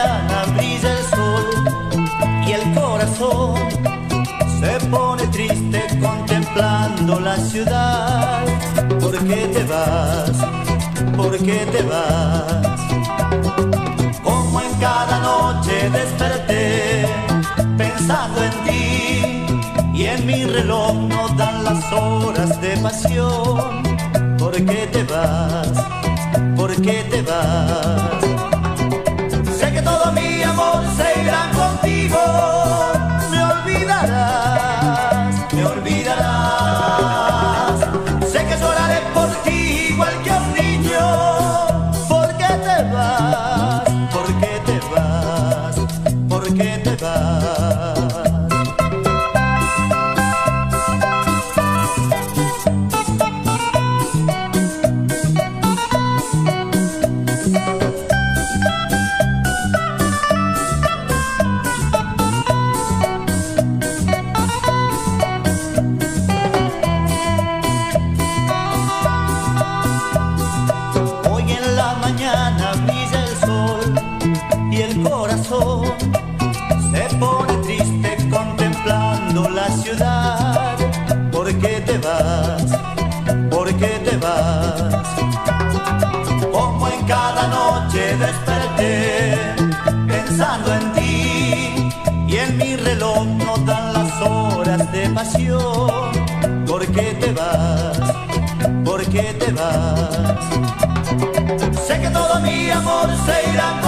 mañana brilla el sol y el corazón se pone triste contemplando la ciudad. ¿Por qué te vas? ¿Por qué te vas? Como en cada noche desperté pensando en ti, y en mi reloj no dan las horas de pasión. ¿Por qué te vas? ¿Por qué te vas? Sé que todo mi amor se irá contigo. Me olvidarás, me olvidarás. Sé que lloraré por ti igual que un niño. ¿Por qué te vas? ¿Por qué te vas? ¿Por qué te vas? Brilla el sol y el corazón se pone triste contemplando la ciudad. ¿Por qué te vas? ¿Por qué te vas? Como en cada noche desperté pensando en ti, y en mi reloj no dan las horas de pasión. ¿Por qué te vas? ¿Por qué te vas? Sé que todo mi amor se irá